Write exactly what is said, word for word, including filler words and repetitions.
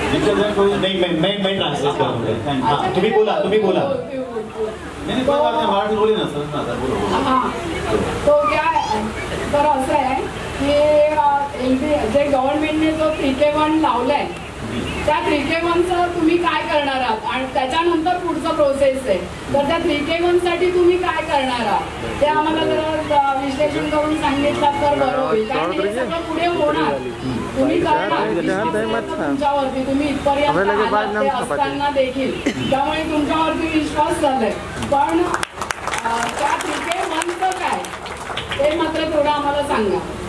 नहीं मैं मैं मैं ट्रांसलेट करूंगा। हाँ तुम्ही बोला तुम्ही बोला। नहीं कोई बात नहीं, मराठी बोली ना सर ना बोलो। हाँ तो क्या है तर असं आहे की एल बी जे गव्हर्नमेंटने जो थ्री के वन लावलाय त्या थ्री के वनचं तुम्ही काय करणार आहात आणि त्याच्यानंतर पुढचं प्रोसेस आहे तर त्या थ्री के वन साठी तुम्ही काय करणार आहात ते आम्हाला जरा विश्लेषण करून सांगितलं तर बरं होईल कारण हे सगळं पुढे होणार तुम्ही करणार तुमच्यावरती तुम्ही इथपर्यंत ते असताना देखील त्यामुळे तुमच्यावरती विश्वास झालाय पण त्या थ्री के वनचं काय ते मात्र थोडं आम्हाला सांगा।